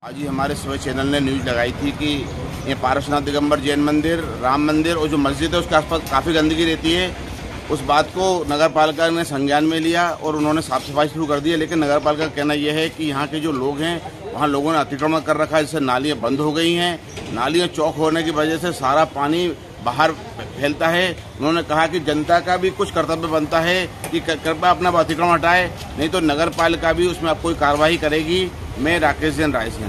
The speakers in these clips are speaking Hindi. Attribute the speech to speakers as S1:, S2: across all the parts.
S1: आज ही हमारे सुबह चैनल ने न्यूज़ लगाई थी कि ये पारसनाथ दिगंबर जैन मंदिर, राम मंदिर और जो मस्जिद है उसके आसपास काफ़ी गंदगी रहती है। उस बात को नगर पालिका ने संज्ञान में लिया और उन्होंने साफ सफाई शुरू कर दी है। लेकिन नगर पालिका का कहना यह है कि यहाँ के जो लोग हैं वहाँ लोगों ने अतिक्रमण कर रखा है, जिससे नालियाँ बंद हो गई हैं। नालियाँ चौक होने की वजह से सारा पानी बाहर फैलता है। उन्होंने कहा कि जनता का भी कुछ कर्तव्य बनता है कि कृपया अपना अतिक्रमण हटाए, नहीं तो नगर पालिका भी उसमें अब कोई कार्रवाई करेगी। मैं राकेश जैन रायसेन।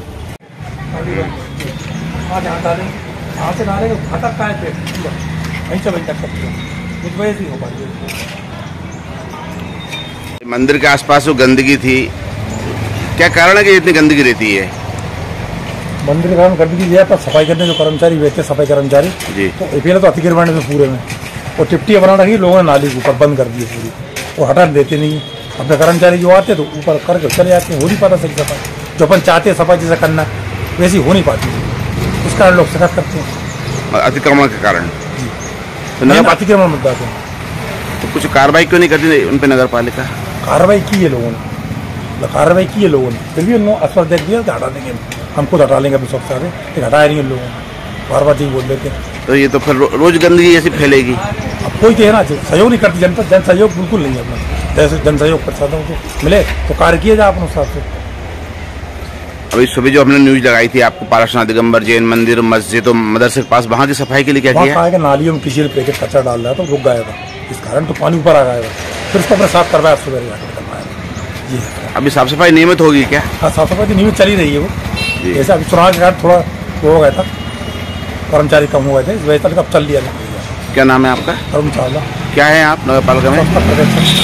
S1: मंदिर के आसपास जो गंदगी थी, क्या कारण है कि इतनी गंदगी रहती है?
S2: मंदिर के कारण गंदगी है, पर सफाई करने जो कर्मचारी बैठते सफाई कर्मचारी जी, तो पहले तो अतिक्रमण में पूरे में और टिप्टियाँ बना रखी, लोगों ने नाली के ऊपर बंद कर दी पूरी, वो हटा देते नहीं। अपने कर्मचारी जो आते तो ऊपर करके चले जाते हैं। हो नहीं पाता सही सफाई, जो अपन चाहते हैं सफाई जैसे करना वैसी हो नहीं पाती, इस कारण लोग शिकायत करते हैं
S1: अतिक्रमण के कारण।
S2: तो नगर अतिक्रमण मुद्दा है,
S1: तो कुछ कार्रवाई क्यों नहीं करती उन पर नगर पालिका?
S2: कार्रवाई की है लोगों ने, कार्रवाई की है लोगों ने, फिर भी उन्होंने आश्वासन दे दिया कि हटा देंगे, हम खुद हटा लेंगे अभी सब सारे, लेकिन हटाया नहीं उन लोगों ने, बार बार यही बोल देते।
S1: तो ये तो फिर रोज गंदगी ऐसी फैलेगी।
S2: अब कोई तो है ना, सहयोग नहीं करती जनता, जन सहयोग बिल्कुल नहीं है अपना। जैसे जन सहयोग प्रसादों को मिले तो कार्य किया जाए अपने हिसाब से।
S1: अभी सुबह जो हमने न्यूज लगाई थी आपको, पारसनाथ दिगंबर जैन मंदिर, मस्जिद और मदरसे के पास, वहाँ की सफाई के लिए क्या किया?
S2: नालियों में किसी ने पैकेट कचरा डाल रहा है तो रुक गया था, इस कारण तो पानी ऊपर आ गया था, फिर उसको अपने साफ करवाया सुबह करवाया जी।
S1: अभी साफ सफाई नियमित होगी क्या?
S2: हाँ, साफ सफाई तो नियमित चली रही है वो। जैसे अभी चुनाव के कारण थोड़ा वो हो गया था, कर्मचारी कम हो गए थे, इस वजह से अब चल लिया।
S1: क्या नाम है आपका?
S2: अरुण चावला।
S1: क्या है आप नगर पालिका में?